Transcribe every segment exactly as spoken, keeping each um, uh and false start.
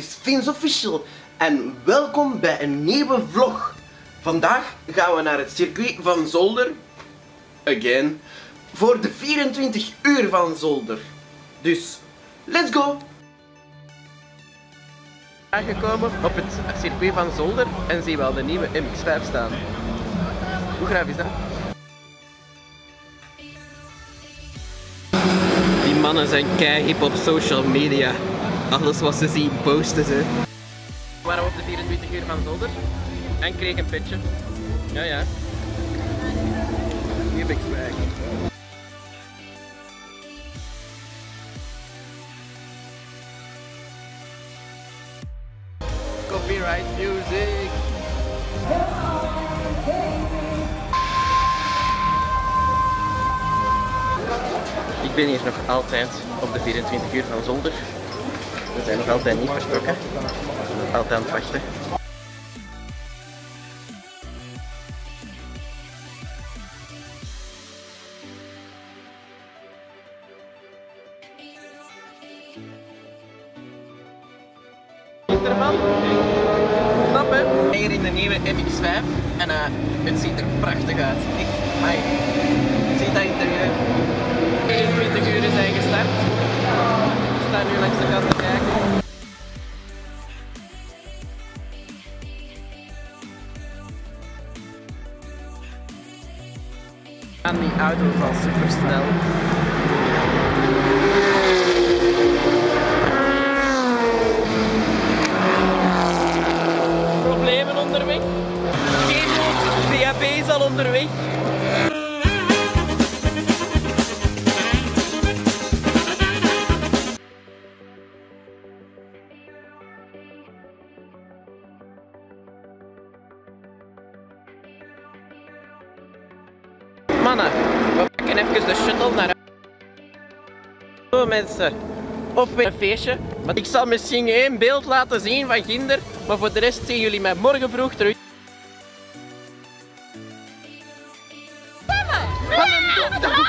is Vince Official en welkom bij een nieuwe vlog. Vandaag gaan we naar het circuit van Zolder, again, voor de vierentwintig uur van Zolder. Dus, let's go! Aangekomen op het circuit van Zolder en zien we al de nieuwe M X vijf staan. Hoe graaf is dat? Die mannen zijn keihip op social media. Alles wat ze zien posten ze. We waren op de vierentwintig uur van Zolder en kreeg een petje. Ja ja. Hier ben ik swag. Copyright music. Ik ben hier nog altijd op de vierentwintig uur van Zolder. We zijn nog altijd niet vertrokken. Nog altijd aan het wachten. Ervan. Knap hè? Hier in de nieuwe M X vijf en uh, het ziet er prachtig uit. Ik, amai. Je ziet dat in de eenentwintig uur zijn gestart. We staan nu langs de kant te kijken. En die auto is al super snel. Problemen onderweg? Geen nood, V H B is al onderweg. Mannen, we pakken even de shuttle naar huis. Zo mensen, op weer een feestje. Maar ik zal misschien één beeld laten zien van ginder, maar voor de rest zien jullie mij morgen vroeg terug. Wat een dofdog!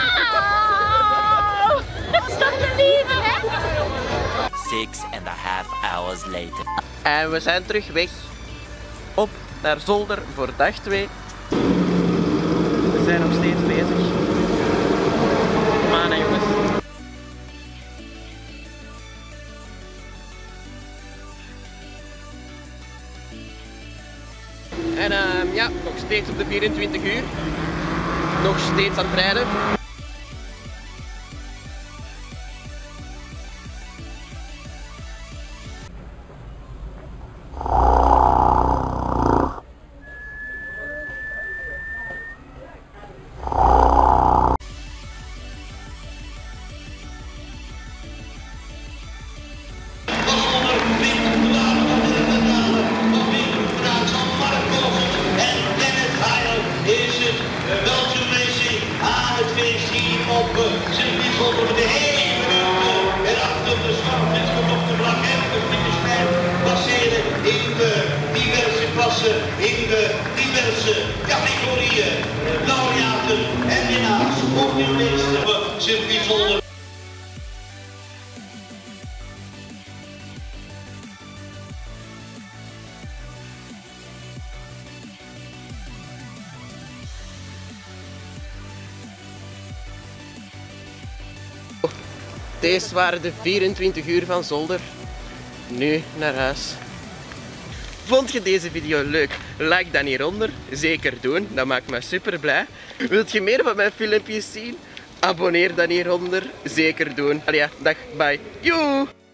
Stop te lieve, hè? Six and a half hours later. En we zijn terug weg op naar Zolder voor dag twee. We zijn nog steeds bezig. Kom aan hè, jongens. En uh, ja, nog steeds op de vierentwintig uur. Nog steeds aan het rijden. Op circuit Zolder de hele minuten en achter de start met nog de vlak en de finishlijn passeren in de diverse klassen, in de diverse categorieën, laureaten en winnaars op de meeste circuit Zolder. Deze waren de vierentwintig uur van Zolder. Nu naar huis. Vond je deze video leuk? Like dan hieronder. Zeker doen, dat maakt me super blij. Wilt je meer van mijn filmpjes zien? Abonneer dan hieronder. Zeker doen. Allee, ja, dag, bye. Joe!